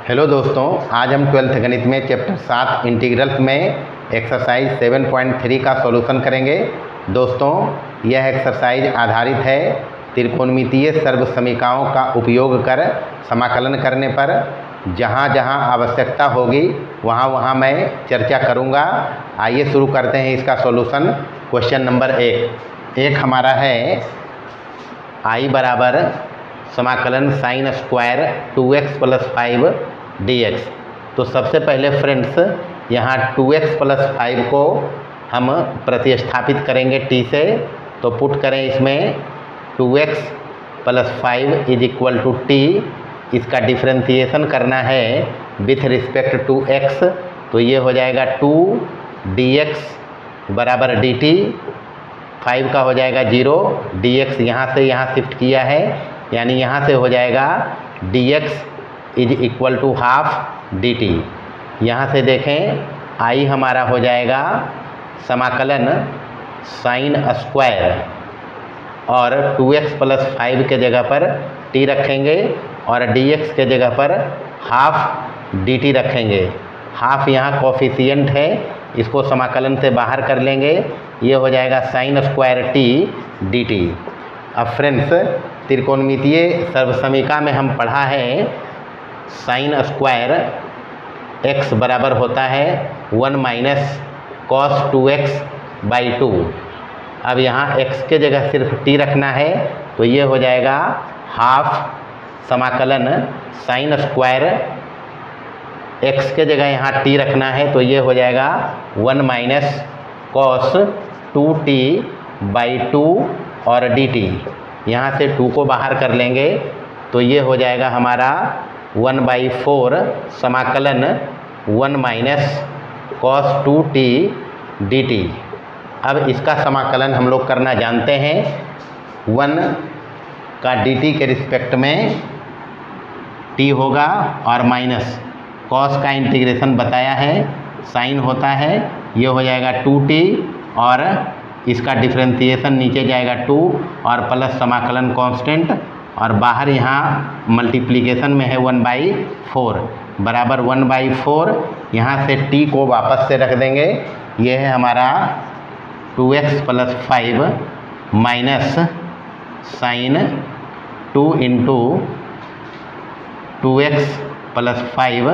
Hello दोस्तों, आज हम 12th गणित में चैप्टर 7 इंटीग्रल्स में एक्सरसाइज 7.3 का सॉल्यूशन करेंगे। दोस्तों, यह एक्सरसाइज आधारित है त्रिकोणमितीय सर्वसमीकरणों का उपयोग कर समाकलन करने पर। जहाँ जहाँ आवश्यकता होगी वहाँ वहाँ मैं चर्चा करूँगा। आइए शुरू करते हैं इसका सॉल्यूशन। क्वेश्चन नंबर 1 हमारा है आई बराबर समाकलन साइन स्क्वायर 2x + 5 dx। तो सबसे पहले फ्रेंड्स यहाँ 2x + 5 को हम प्रतिस्थापित करेंगे t से। तो पुट करें इसमें 2x + 5 = t। इसका डिफ्रेंशिएशन करना है विथ रिस्पेक्ट टू x। तो ये हो जाएगा 2 dx बराबर dt। 5 का हो जाएगा 0, dx यहाँ से यहाँ शिफ्ट किया है, यानी यहाँ से हो जाएगा dx = हाफ dt। यहाँ से देखें आई हमारा हो जाएगा समाकलन साइन स्क्वायर और 2x + 5 के जगह पर t रखेंगे और dx के जगह पर हाफ dt रखेंगे। हाफ यहाँ कोफिशिएंट है, इसको समाकलन से बाहर कर लेंगे। ये हो जाएगा साइन स्क्वायर t dt। अब फ्रेंड्स, त्रिकोणमितीय सर्वसमीकरण में हम पढ़ा है साइन स्क्वायर x बराबर होता है 1 - cos 2x/2। अब यहाँ x के जगह सिर्फ t रखना है, तो ये हो जाएगा हाफ समाकलन साइन स्क्वायर। x के जगह यहाँ t रखना है, तो ये हो जाएगा 1 - cos 2t/2 और dt। यहाँ से 2 को बाहर कर लेंगे, तो ये हो जाएगा हमारा 1/4 समाकलन 1 - cos 2t dt। अब इसका समाकलन हम लोग करना जानते हैं। 1 का dt के रिस्पेक्ट में t होगा और माइनस cos का इंटीग्रेशन बताया है, साइन होता है, ये हो जाएगा 2t और इसका डिफ्रेंशिएशन नीचे जाएगा 2 और प्लस समाकलन कांस्टेंट और बाहर यहाँ मल्टीप्लिकेशन में है 1/4 बराबर 1/4। यहाँ से t को वापस से रख देंगे। ये है हमारा 2x + 5 माइनस साइन 2 × 2x + 5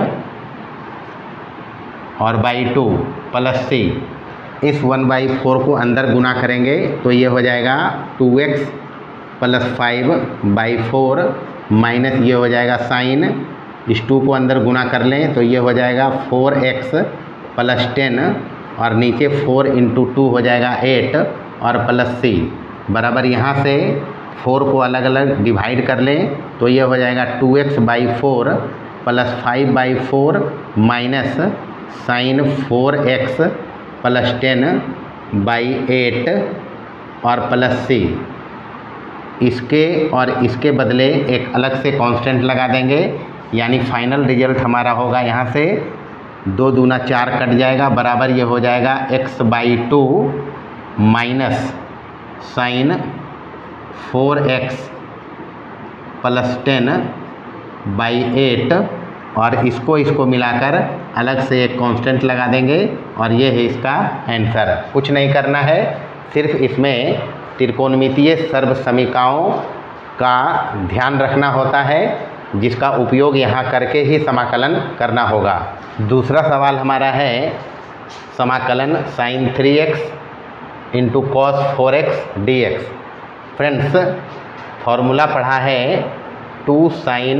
और /2 प्लस c। इस 1/4 को अंदर गुना करेंगे, तो ये हो जाएगा 2x + 5/4 माइनस ये हो जाएगा साइन। इस 2 को अंदर गुना कर लें, तो ये हो जाएगा 4x + 10 और नीचे 4 × 2 हो जाएगा 8 और प्लस c बराबर यहाँ से 4 को अलग अलग डिवाइड कर लें, तो ये हो जाएगा 2x/4 + 5/4 माइनस साइन 4x + 10/8 और प्लस c। इसके और इसके बदले एक अलग से कांस्टेंट लगा देंगे, यानी फाइनल रिजल्ट हमारा होगा यहाँ से 2 दूना 4 कट जाएगा बराबर ये हो जाएगा x/2 माइनस साइन 4x + 10/8 और इसको मिलाकर अलग से एक कांस्टेंट लगा देंगे और ये है इसका आंसर। कुछ नहीं करना है, सिर्फ इसमें त्रिकोणमितीय सर्वसमीकरणों का ध्यान रखना होता है, जिसका उपयोग यहाँ करके ही समाकलन करना होगा। दूसरा सवाल हमारा है समाकलन sine 3x × cos 4x dx। Friends, formula पढ़ा है 2 sin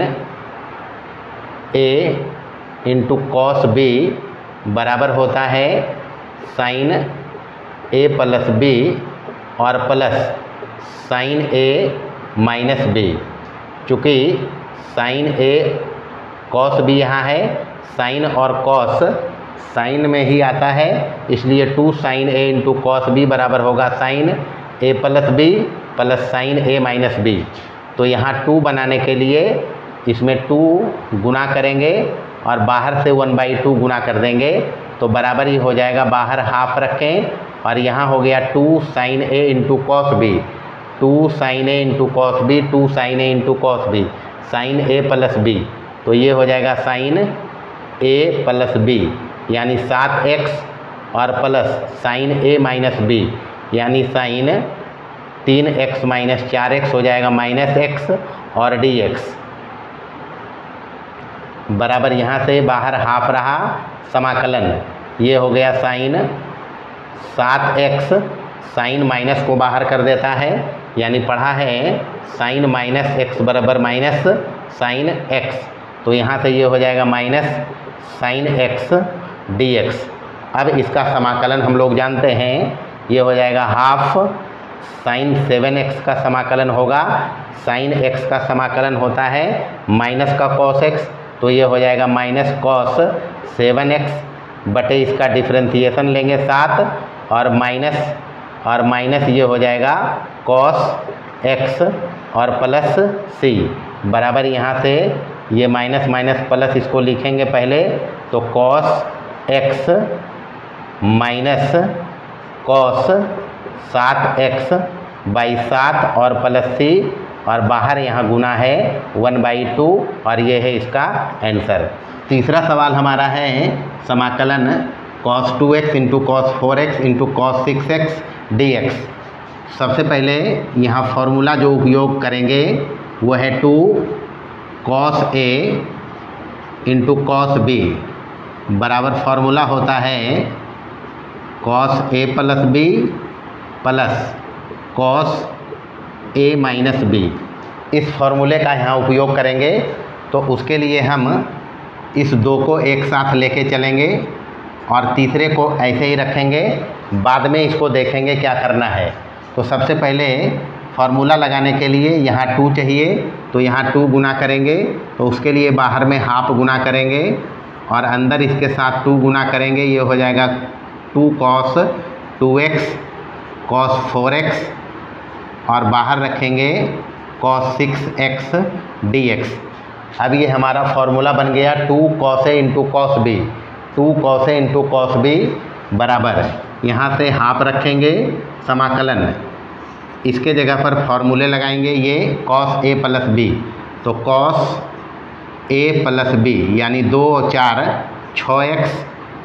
a × cos b बराबर होता है साइन a + b और प्लस साइन a - b। चूँकि साइन a cos b यहाँ है, साइन और cos साइन में ही आता है, इसलिए 2 sin a × cos b बराबर होगा sine a + b plus sine a - b। तो यहाँ 2 बनाने के लिए इसमें 2 गुना करेंगे और बाहर से 1/2 गुना कर देंगे, तो बराबर ही हो जाएगा। बाहर हाफ रखें और यहाँ हो गया 2 sin a × cos b, 2 sin a × cos b, 2 sin a × cos b, sin a + b तो ये हो जाएगा साइन ए प्लस बी यानी 7x और plus sine A minus B यानी साइन 3x माइनस 4x हो जाएगा माइनस x और dx बराबर यहाँ से बाहर हाफ रहा समाकलन, ये हो गया साइन 7x, साइन माइनस को बाहर कर देता है यानी पढ़ा है साइन माइनस x बराबर माइनस साइन x, तो यहाँ से ये हो जाएगा माइनस साइन x dx। अब इसका समाकलन हम लोग जानते हैं, ये हो जाएगा हाफ साइन 7x का समाकलन होगा, साइन x का समाकलन होता है माइनस का कॉस x, तो ये हो जाएगा माइनस कॉस 7x बटे इसका डिफ्रेंसिएशन लेंगे 7 और माइनस ये हो जाएगा कॉस x और प्लस c बराबर यहाँ से ये माइनस माइनस प्लस इसको लिखेंगे पहले, तो cos x minus cos 7x by 7 और प्लस c और बाहर यहाँ गुना है 1/2 और ये है इसका आंसर। तीसरा सवाल हमारा है समाकलन cos 2x into cos 4x into cos 6x dx। सबसे पहले यहाँ फॉर्मूला जो उपयोग करेंगे वो है 2 cos a into cos b बराबर फॉर्मूला होता है cos a plus b plus cos a minus b। इस फॉर्मूले का यहाँ उपयोग करेंगे तो उसके लिए हम इस 2 को एक साथ लेके चलेंगे और तीसरे को ऐसे ही रखेंगे, बाद में इसको देखेंगे क्या करना है। तो सबसे पहले फार्मूला लगाने के लिए यहाँ 2 चाहिए, तो यहाँ 2 गुना करेंगे, तो उसके लिए बाहर में हाफ गुना करेंगे और अंदर इसके साथ 2 गुना करेंगे, ये हो जाएगा 2 cos 2x cos 4x और बाहर रखेंगे cos 6x dx। अब ये हमारा फॉर्मूला बन गया 2 cos a into cos b, 2 cos a into cos b बराबर यहाँ से हाफ रखेंगे समाकलन, इसके जगह पर फॉर्मूले लगाएंगे ये cos a प्लस b, तो cos a प्लस b यानी 2 और 4 6x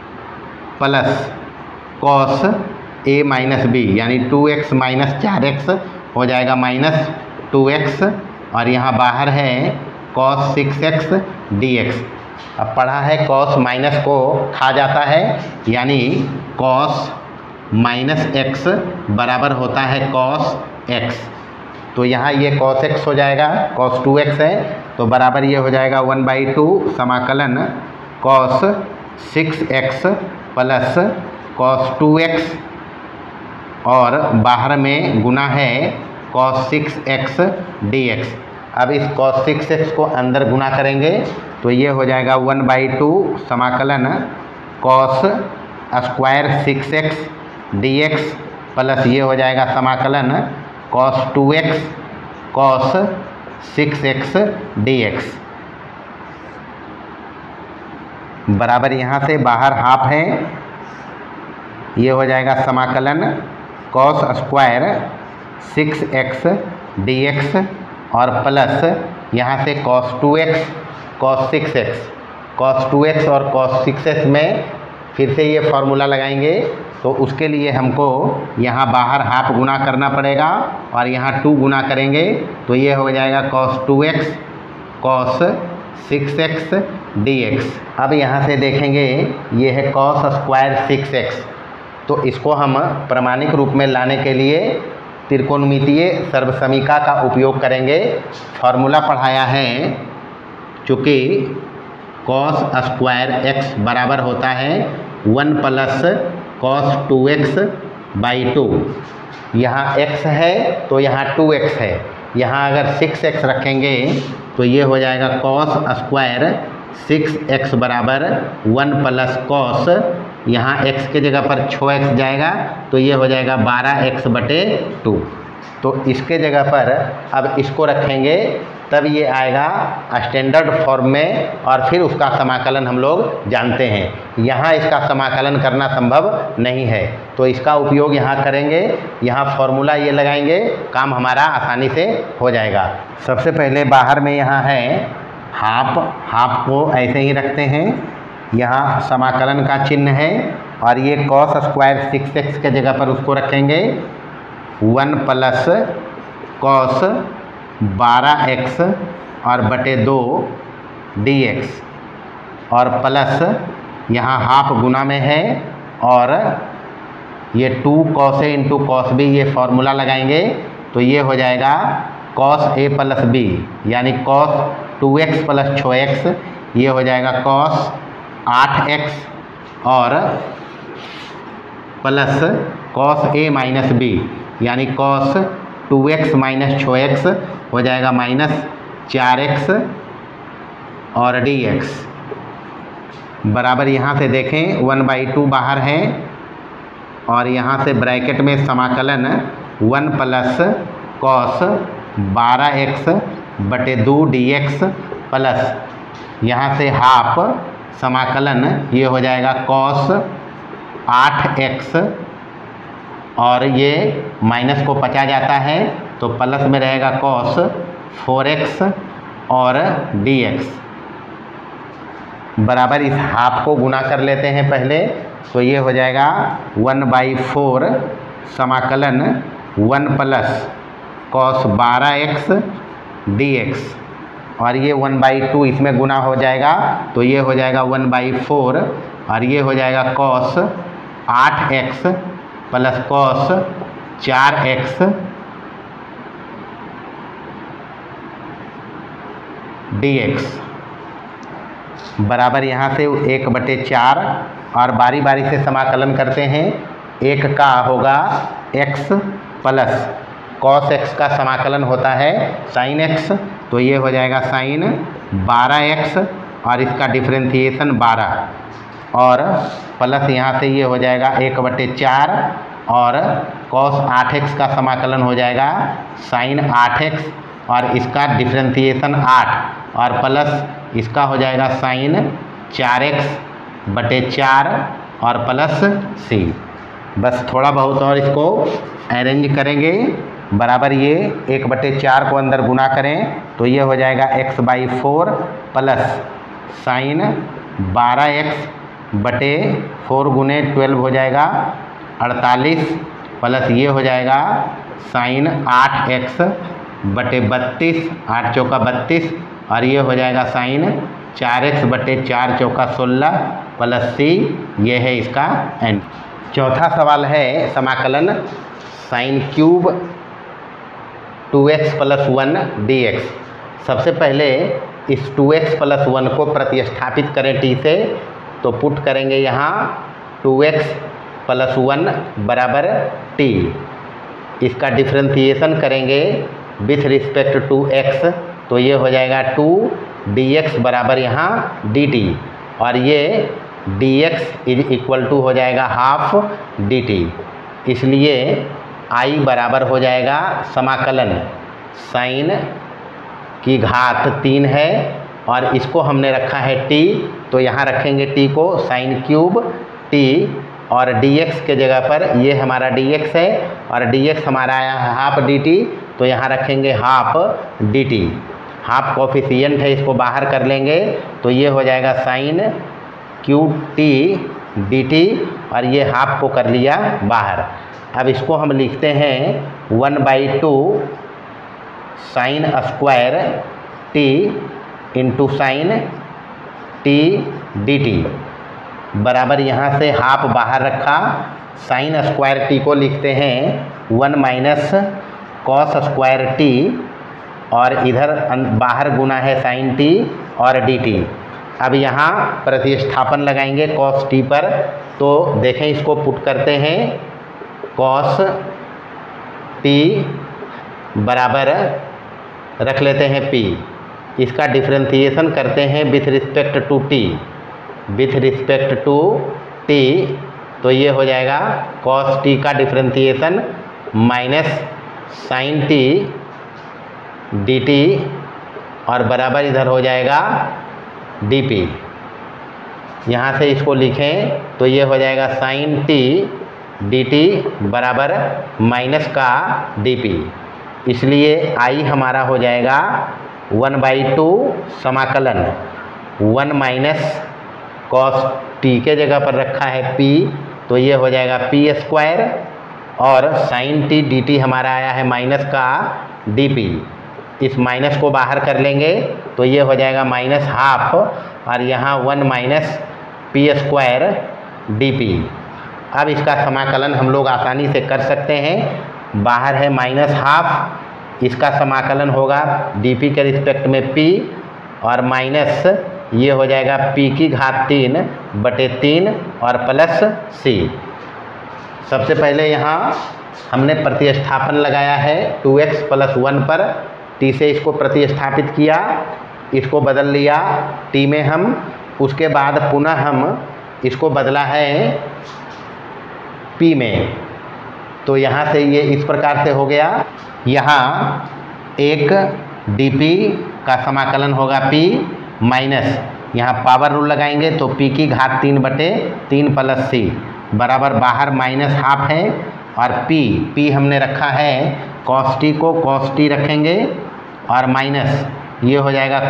plus cos a minus b यानी 2x माइनस 4x हो जाएगा माइनस 2x और यहाँ बाहर है cos 6x dx। अब पढ़ा है cos माइनस को खा जाता है यानी cos माइनस x बराबर होता है cos x, तो यहाँ ये cos x हो जाएगा, cos 2x है तो बराबर ये हो जाएगा 1/2 समाकलन cos 6x plus cos 2x और बाहर में गुना है cos 6x dx। अब इस cos 6x को अंदर गुना करेंगे तो ये हो जाएगा 1/2 समाकलन cos square 6x dx plus ये हो जाएगा समाकलन cos 2x cos 6x dx बराबर यहाँ से बाहर हाफ है, ये हो जाएगा समाकलन cos स्क्वायर 6x dx और प्लस यहाँ से cos 2x cos 2x और cos 6x में फिर से ये फार्मूला लगाएंगे, तो उसके लिए हमको यहाँ बाहर हाफ गुना करना पड़ेगा और यहाँ 2 गुना करेंगे, तो ये हो जाएगा cos 2x cos 6x dx। अब यहाँ से देखेंगे ये है cos स्क्वायर 6x, तो इसको हम प्रमाणिक रूप में लाने के लिए त्रिकोणमितीय सर्वसमीका का उपयोग करेंगे। फार्मूला पढ़ाया है चूँकि cos स्क्वायर x बराबर होता है 1 प्लस cos 2x/2, यहाँ x है तो यहाँ 2x है, यहाँ अगर 6x रखेंगे तो ये हो जाएगा cos स्क्वायर 6x बराबर 1 प्लस cos, यहाँ x के जगह पर 6x जाएगा तो ये हो जाएगा 12x/2, तो इसके जगह पर अब इसको रखेंगे तब ये आएगा स्टैंडर्ड फॉर्म में और फिर उसका समाकलन हम लोग जानते हैं। यहाँ इसका समाकलन करना संभव नहीं है तो इसका उपयोग यहाँ करेंगे, यहाँ फॉर्मूला ये लगाएंगे, काम हमारा आसानी से हो जाएगा। सबसे पहले बाहर में यहाँ है हाफ को ऐसे ही रखते हैं, यहाँ समाकलन का चिन्ह है, और ये कॉस स्क्वायर 6x के जगह पर उसको रखेंगे 1 प्लस कॉस 12x और बटे 2 dx, और प्लस यहाँ हाफ गुना में है, और ये 2 cos A into cos B, ये फॉर्मूला लगाएंगे तो ये हो जाएगा कॉस ए प्लस बी, यानी कॉस 2x प्लस 6x, ये हो जाएगा कॉस 8x और plus cos A minus B, यानी कॉस 2x माइनस 6x हो जाएगा माइनस 4x और dx बराबर, यहाँ से देखें 1/2 बाहर है, और यहाँ से ब्रैकेट में समाकलन 1 प्लस कॉस 12x बटे 2 dx प्लस यहाँ से हाफ समाकलन ये हो जाएगा कॉस 8x, और ये माइनस को पचा जाता है तो प्लस में रहेगा कॉस 4x और dx बराबर, इस हाफ को गुना कर लेते हैं पहले, तो ये हो जाएगा 1/4 समाकलन 1 प्लस कॉस 12x dx, और ये 1/2 इसमें गुना हो जाएगा तो ये हो जाएगा 1/4, और ये हो जाएगा cos 8x plus cos 4x dx बराबर, यहाँ से 1/4 और बारी बारी से समाकलन करते हैं। एक का होगा x प्लस कॉस x का समाकलन होता है साइन x, तो ये हो जाएगा साइन 12x और इसका डिफ्रेंशिएशन 12, और प्लस यहाँ से ये हो जाएगा 1/4 और कॉस 8x का समाकलन हो जाएगा साइन 8x और इसका डिफ्रेंशिएशन 8, और प्लस इसका हो जाएगा साइन 4x/4 और प्लस c। बस थोड़ा बहुत और इसको अरेंज करेंगे, बराबर ये 1/4 को अंदर गुना करें तो ये हो जाएगा x/4 प्लस साइन 12x/4 गुने 12 हो जाएगा 48, प्लस ये हो जाएगा साइन 8x/32, 8 चौका 32, और ये हो जाएगा साइन 4x/4 चौका 16 प्लस c, ये है इसका एंड। चौथा सवाल है समाकलन sine cube 2x plus 1 dx। सबसे पहले इस 2x प्लस 1 को प्रतिस्थापित करें t से, तो पुट करेंगे यहाँ 2x प्लस 1 बराबर t, इसका डिफ्रेंशिएशन करेंगे विथ रिस्पेक्ट टू x, तो ये हो जाएगा 2 dx बराबर यहाँ dt, और ये dx इज इक्वल टू हो जाएगा हाफ dt, इसलिए I बराबर हो जाएगा समाकलन साइन की घात 3 है, और इसको हमने रखा है t, तो यहाँ रखेंगे t को साइन क्यूब t, और dx के जगह पर ये हमारा dx है और dx हमारा आया हाफ dt, तो यहाँ रखेंगे हाफ dt, हाफ कोफिशिएंट है इसको बाहर कर लेंगे तो ये हो जाएगा साइन क्यूब t dt, और ये हाफ को कर लिया बाहर। अब इसको हम लिखते हैं 1/2 sine square t into sine t dt बराबर, यहाँ से हाफ बाहर रखा, साइन स्क्वायर t को लिखते हैं 1 माइनस कॉस स्क्वायर t, और इधर बाहर गुना है साइन t और dt। अब यहाँ प्रतिस्थापन लगाएंगे कॉस t पर, तो देखें इसको पुट करते हैं कॉस t बराबर रख लेते हैं p, इसका डिफ्रेंशिएशन करते हैं with respect to t, with respect to t, तो ये हो जाएगा कॉस t का differentiation minus sine t dt, और बराबर इधर हो जाएगा dp। यहाँ से इसको लिखें तो ये हो जाएगा साइन t dt बराबर माइनस का dp, इसलिए I हमारा हो जाएगा 1/2 समाकलन 1 माइनस कॉस टी के जगह पर रखा है p, तो ये हो जाएगा p², और साइन टी डी टी हमारा आया है माइनस का dp। इस माइनस को बाहर कर लेंगे तो ये हो जाएगा -½ और यहाँ 1 माइनस p² dp। अब इसका समाकलन हम लोग आसानी से कर सकते हैं। बाहर है -½ इसका समाकलन होगा dp के रिस्पेक्ट में p, और माइनस ये हो जाएगा p⁻³ और प्लस c। सबसे पहले यहाँ हमने प्रतिस्थापन लगाया है 2x + 1 पर, t से इसको प्रतिस्थापित किया, इसको बदल लिया t में हम, उसके बाद पुनः हम इसको बदला है p में, तो यहाँ से ये इस प्रकार से हो गया। यहाँ एक dp का समाकलन होगा p माइनस, यहाँ पावर रूल लगाएंगे तो p⁻³ प्लस c बराबर, बाहर -½ है, और p हमने रखा है cos t को cos t रखेंगे, और माइनस ये हो जाएगा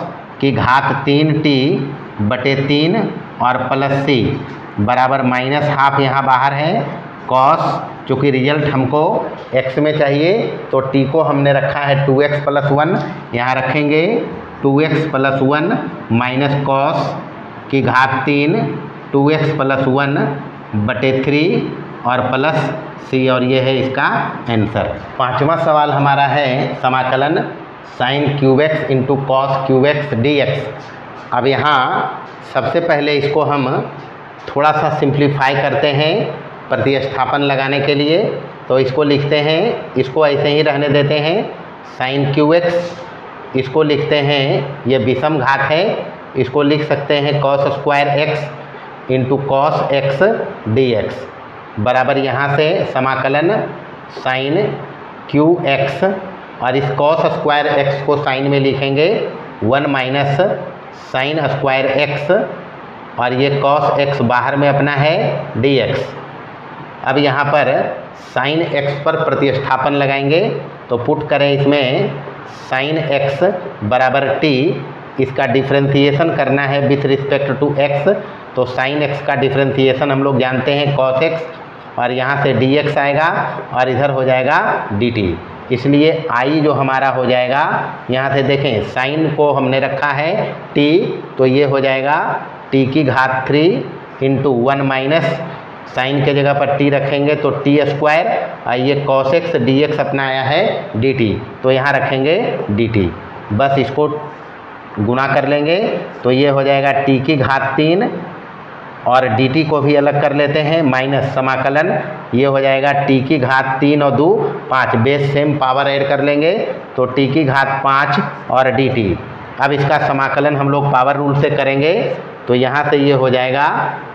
cos⁻³ और प्लस c बराबर -½ यहाँ बाहर है, cos, चूँकि रिजल्ट हमको x में चाहिए तो t को हमने रखा है 2x + 1, यहाँ रखेंगे 2x + 1 माइनस cos⁻³ 2x + 1/3 और प्लस c, और ये है इसका आंसर। पांचवा सवाल हमारा है समाकलन sin³ × cos³ dx। अब यहाँ सबसे पहले इसको हम थोड़ा सा सिंप्लीफाई करते हैं प्रतिस्थापन लगाने के लिए, तो इसको लिखते हैं, इसको ऐसे ही रहने देते हैं sin³, इसको लिखते हैं, ये विषम घात है, इसको लिख सकते हैं cos² x × cos x dx बराबर, यहाँ से समाकलन sin⁡ और इस cos² x को साइन में लिखेंगे 1 माइनस sin² x, और ये cos x बाहर में अपना है dx। अब यहाँ पर sin x पर प्रतिस्थापन लगाएंगे तो पुट करें इसमें sin x बराबर t, इसका डिफ्रेंसिएशन करना है विथ रिस्पेक्ट टू x, तो sin x का डिफ्रेंसिएशन हम लोग जानते हैं cos x, और यहाँ से dx आएगा और इधर हो जाएगा dt, इसलिए i जो हमारा हो जाएगा, यहाँ से देखें sin को हमने रखा है t, तो ये हो जाएगा t⁻³ × 1 माइनस साइन के जगह पर t रखेंगे तो t², और ये cos x dx अपना आया है dt, तो यहाँ रखेंगे dt, बस इसको गुणा कर लेंगे तो ये हो जाएगा t⁻³ और dt को भी अलग कर लेते हैं, माइनस समाकलन ये हो जाएगा t⁻³ और 2 5, बेस सेम पावर ऐड कर लेंगे तो t⁻5 और dt। अब इसका समाकलन हम लोग पावर रूल से करेंगे तो यहाँ से ये हो जाएगा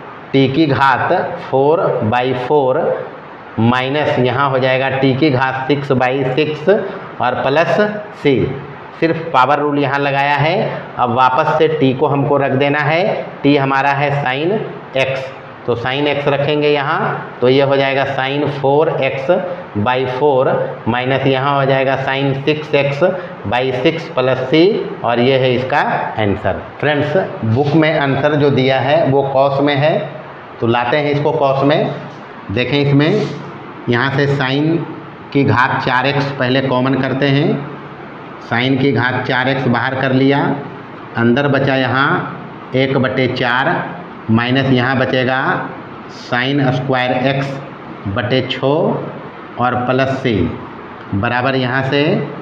t⁻4/4 माइनस यहाँ हो जाएगा t⁻6/6 और प्लस c, सिर्फ पावर रूल यहाँ लगाया है। अब वापस से t को हमको रख देना है, t हमारा है sin x, तो sin x रखेंगे यहाँ, तो ये हो जाएगा sin4x/4 माइनस यहाँ हो जाएगा sin6x/6 प्लस c, और ये है इसका आंसर। फ्रेंड्स, बुक में आंसर जो दिया है वो कॉस में है, तो लाते हैं इसको कॉस में। देखें इसमें यहाँ से sin⁻⁴x पहले कॉमन करते हैं, sin⁻⁴x बाहर कर लिया, अंदर बचा यहाँ 1/4 माइनस यहाँ बचेगा sin²x/6 और प्लस c बराबर, यहाँ से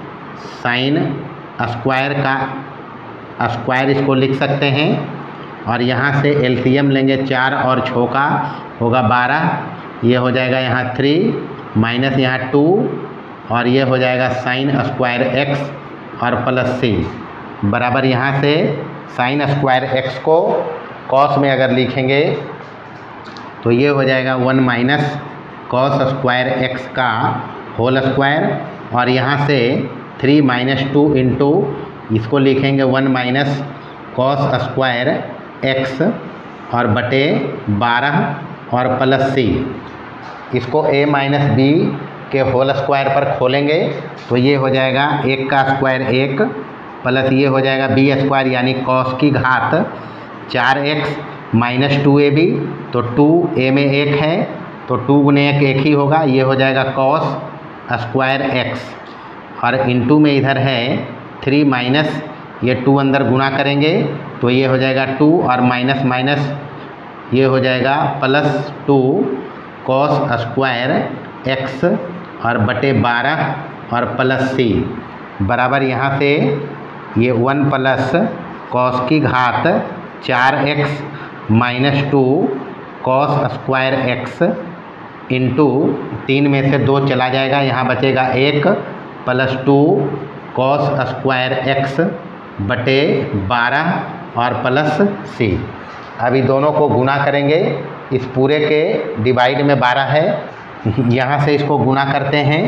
sin² का स्क्वायर इसको लिख सकते हैं, और यहाँ से एलसीएम लेंगे 4 और 6 का होगा 12, ये हो जाएगा यहाँ 3 माइनस यहाँ 2, और ये हो जाएगा sin² और प्लस c बराबर, यहाँ से sin² को कॉस में अगर लिखेंगे तो ये हो जाएगा 1 माइनस cos² का होल स्क्वायर, और यहाँ से 3 माइनस 2 इंटू इसको लिखेंगे 1 माइनस cos² और बटे 12 और प्लस c, इसको a माइनस b के होल स्क्वायर पर खोलेंगे तो ये हो जाएगा 1 का स्क्वायर 1 प्लस ये हो जाएगा बी स्क्वायर यानी कॉस की घात 4x माइनस 2ab। तो 2a में 1 है तो 2 गुने 1 1 ही होगा, ये हो जाएगा कॉस स्क्वायर x। और इंटू में इधर है 3 माइनस ये 2 अंदर गुणा करेंगे तो ये हो जाएगा 2 और माइनस माइनस ये हो जाएगा प्लस 2 कॉस स्क्वायर x और बटे 12 और प्लस c बराबर यहाँ से ये 1 प्लस कॉस की घात 4x minus 2 cos square x into 3 में से 2 चला जाएगा, यहाँ बचेगा 1 प्लस 2 कॉस स्क्वायर x बटे 12 और प्लस c। अभी दोनों को गुणा करेंगे, इस पूरे के डिवाइड में 12 है, यहाँ से इसको गुणा करते हैं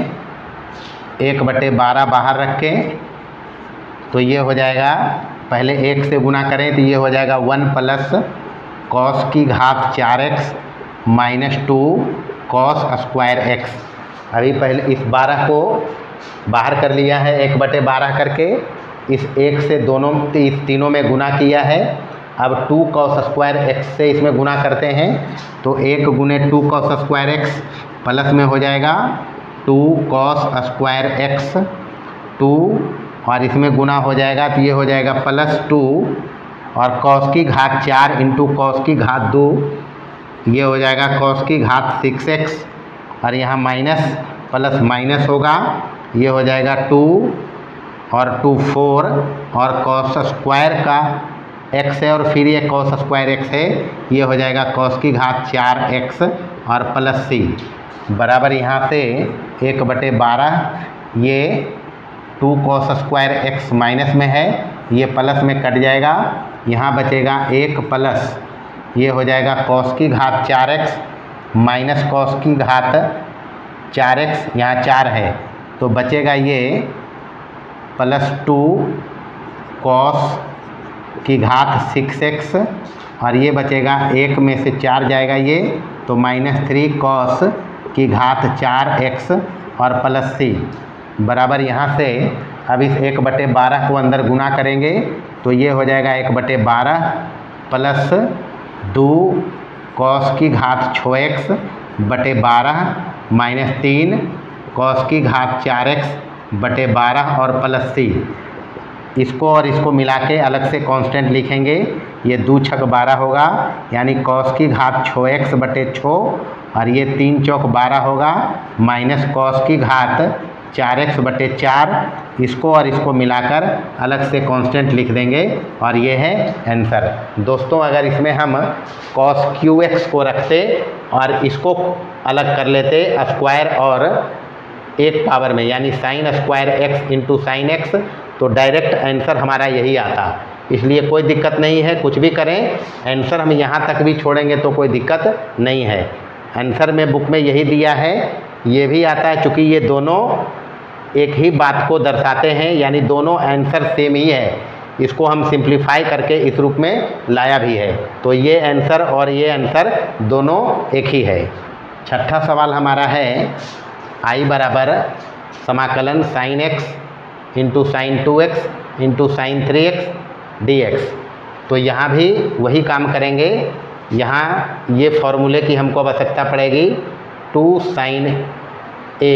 1 बटे 12 बाहर रख के तो ये हो जाएगा, पहले 1 से गुणा करें तो ये हो जाएगा 1 प्लस कॉस की घात 4x minus 2 cos square x। अभी पहले इस 12 को बाहर कर लिया है 1 बटे 12 करके, इस 1 से इस तीनों में गुणा किया है। अब 2 कॉस स्क्वायर x से इसमें गुणा करते हैं तो 1 गुने 2 कॉस स्क्वायर x प्लस में हो जाएगा 2 कॉस स्क्वायर x 2 और इसमें गुना हो जाएगा तो ये हो जाएगा प्लस 2 और कॉस की घात 4 इंटू कॉस की घात 2 ये हो जाएगा कॉस की घात 6x और यहाँ माइनस प्लस माइनस होगा, ये हो जाएगा 2 और 2 4 और कॉस स्क्वायर का x है और फिर ये कॉस स्क्वायर x है, ये हो जाएगा कॉस की घात 4x और प्लस c बराबर यहाँ से 1 बटे 12 ये 2 कॉस स्क्वायर x माइनस में है, ये प्लस में कट जाएगा, यहाँ बचेगा 1 प्लस ये हो जाएगा कॉस की घात 4x माइनस कॉस की घात 4x, यहाँ 4 है तो बचेगा ये प्लस 2 कॉस की घात 6x और ये बचेगा 1 में से 4 जाएगा ये तो माइनस 3 कॉस की घात 4x और प्लस c बराबर यहाँ से अब इस 1 बटे 12 को अंदर गुणा करेंगे तो ये हो जाएगा 1 बटे 12 प्लस 2 कॉस की घात 6x बटे 12 माइनस 3 कॉस की घात 4x बटे 12 और प्लस c। इसको और इसको मिला के अलग से कांस्टेंट लिखेंगे, ये 2 छक 12 होगा यानी कॉस की घात 6x बटे 6 और ये 3 चौक 12 होगा माइनस कॉस की घात 4x बटे 4, इसको और इसको मिलाकर अलग से कांस्टेंट लिख देंगे और ये है आंसर। दोस्तों अगर इसमें हम कॉस QX को रखते और इसको अलग कर लेते स्क्वायर और 1 पावर में यानी sine square x into sine x तो डायरेक्ट आंसर हमारा यही आता, इसलिए कोई दिक्कत नहीं है, कुछ भी करें आंसर हम यहाँ तक भी छोड़ेंगे तो कोई दिक्कत नहीं है। आंसर में बुक में यही दिया है, ये भी आता है, चूँकि ये दोनों एक ही बात को दर्शाते हैं यानी दोनों आंसर सेम ही है, इसको हम सिंप्लीफाई करके इस रूप में लाया भी है तो ये आंसर और ये आंसर दोनों एक ही है। छठा सवाल हमारा है I बराबर समाकलन sine x into sine 2x into sine 3x dx। तो यहाँ भी वही काम करेंगे, यहाँ ये फॉर्मूले की हमको आवश्यकता पड़ेगी 2 sine a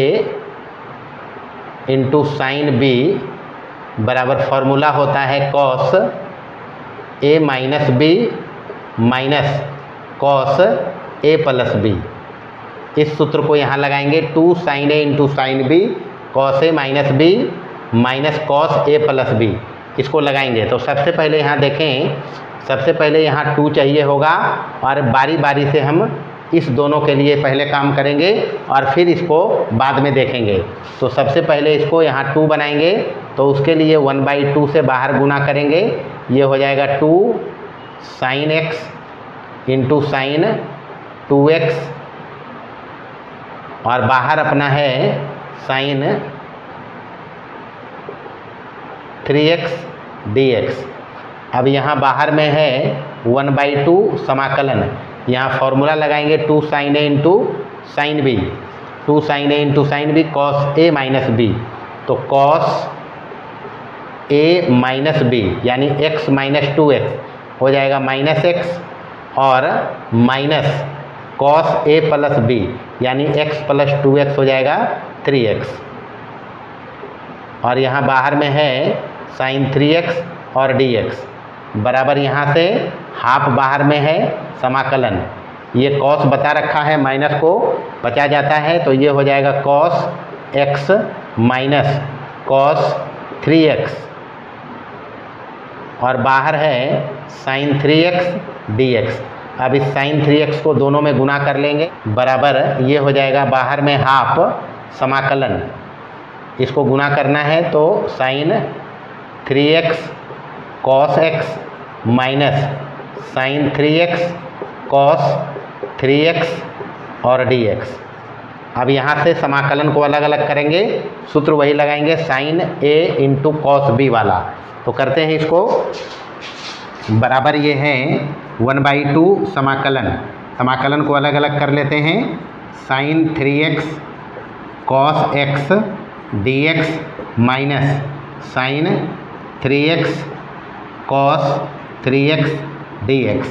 into sine b बराबर फॉर्मूला होता है cos a minus b minus cos a plus b। इस सूत्र को यहाँ लगाएंगे 2 sine a into sine b cos a minus b minus cos a plus b, इसको लगाएंगे। तो सबसे पहले यहाँ देखें, सबसे पहले यहाँ 2 चाहिए होगा और बारी बारी से हम इस दोनों के लिए पहले काम करेंगे और फिर इसको बाद में देखेंगे। तो सबसे पहले इसको यहाँ 2 बनाएंगे तो उसके लिए 1/2 से बाहर गुना करेंगे, ये हो जाएगा 2 sign x into sine 2x और बाहर अपना है साइन 3x dx। अब यहाँ बाहर में है 1/2 समाकलन, यहाँ फॉर्मूला लगाएंगे 2 sine a into sine b, 2 sine a into sine b cos a minus b। तो कॉस a माइनस बी यानी x माइनस 2x हो जाएगा माइनस x और minus cos a plus B यानी x प्लस 2x हो जाएगा 3x और यहाँ बाहर में है साइन 3x और dx बराबर यहाँ से हाफ बाहर में है समाकलन। ये कॉस बता रखा है, माइनस को बचा जाता है तो ये हो जाएगा cos x minus cos 3x और बाहर है साइन 3x dx। अब इस साइन 3x को दोनों में गुना कर लेंगे बराबर ये हो जाएगा बाहर में हाफ समाकलन। इसको गुना करना है तो sine 3x cos x minus sine 3x cos 3x और dx। अब यहाँ से समाकलन को अलग अलग करेंगे, सूत्र वही लगाएंगे sine a into cos b वाला। तो करते हैं इसको बराबर ये है 1/2 समाकलन को अलग अलग कर लेते हैं। Sine 3x cos x dx minus sine 3x cos 3x dx।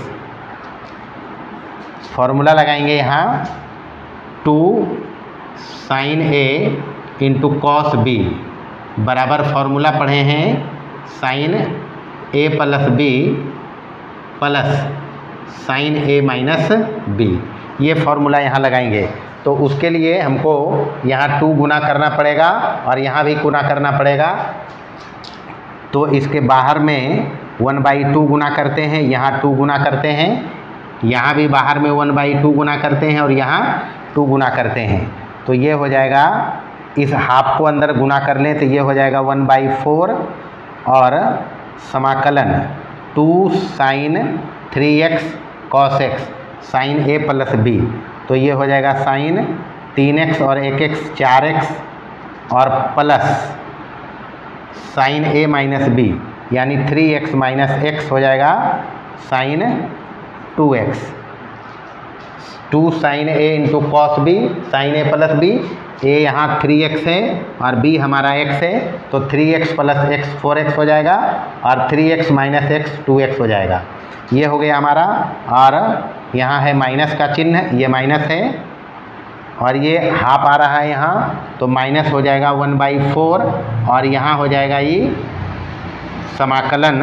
Formula लगाएंगे यहाँ 2 sine a into cos b बराबर फॉर्मूला पढ़े हैं sine a plus b plus sine a minus b। ये फॉर्मूला यहाँ लगाएंगे तो उसके लिए हमको यहाँ 2 गुना करना पड़ेगा और यहाँ भी गुना करना पड़ेगा। तो इसके बाहर में 1/2 गुना करते हैं, यहाँ 2 गुना करते हैं, यहाँ भी बाहर में 1/2 गुना करते हैं और यहाँ 2 गुना करते हैं। तो ये हो जाएगा, इस हाफ को अंदर गुना कर लें तो ये हो जाएगा 1/4 और समाकलन 2 sine 3x cos x sine a plus b। तो ये हो जाएगा साइन 3x और 1x 4x और plus sine a minus b यानी 3x माइनस x हो जाएगा sine 2x। 2 sine a into cos b sine a plus b। a यहाँ 3x है और b हमारा x है तो 3x प्लस x 4x हो जाएगा और 3x माइनस x 2x हो जाएगा। ये हो गया हमारा और यहाँ है माइनस का चिन्ह, ये माइनस है और ये हाफ आ रहा है यहाँ तो माइनस हो जाएगा 1/4 और यहाँ हो जाएगा ये समाकलन।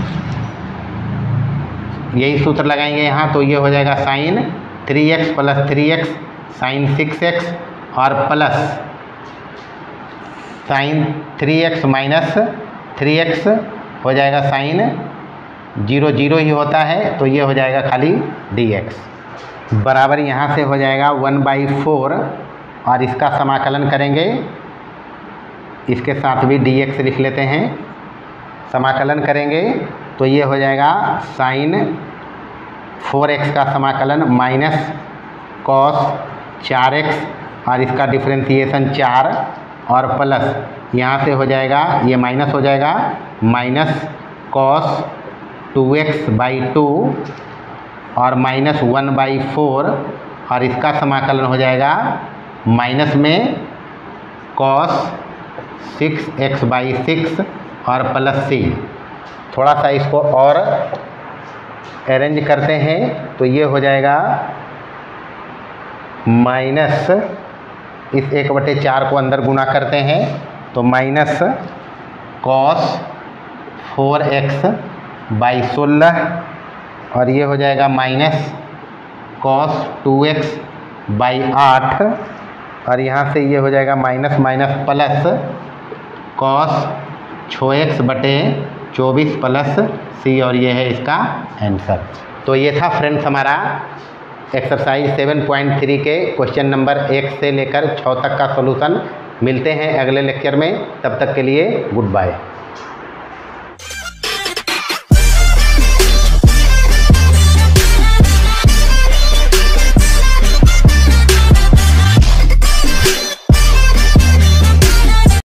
यही सूत्र लगाएंगे यहाँ तो ये हो जाएगा sign 3x plus 3x sign 6x और plus sign 3x minus 3x हो जाएगा साइन 0 0 ही होता है तो ये हो जाएगा खाली dx बराबर यहाँ से हो जाएगा 1/4 और इसका समाकलन करेंगे, इसके साथ भी dx लिख लेते हैं। समाकलन करेंगे तो ये हो जाएगा साइन 4x का समाकलन माइनस कॉस 4x और इसका डिफ्रेंसिएशन 4 और प्लस यहाँ से हो जाएगा ये माइनस हो जाएगा माइनस कॉस 2x/2 और माइनस 1/4 और इसका समाकलन हो जाएगा माइनस में कॉस 6x/6 और प्लस c। थोड़ा सा इसको और अरेंज करते हैं तो ये हो जाएगा माइनस इस 1/4 को अंदर गुना करते हैं तो माइनस कॉस 4x/16 और ये हो जाएगा माइनस कॉस 2x/8 और यहाँ से ये हो जाएगा minus minus plus cos 6x/24 plus c और ये है इसका आंसर। तो ये था फ्रेंड्स हमारा एक्सरसाइज 7.3 के क्वेश्चन नंबर 1 से लेकर 6 तक का सॉल्यूशन। मिलते हैं अगले लेक्चर में, तब तक के लिए गुड बाय।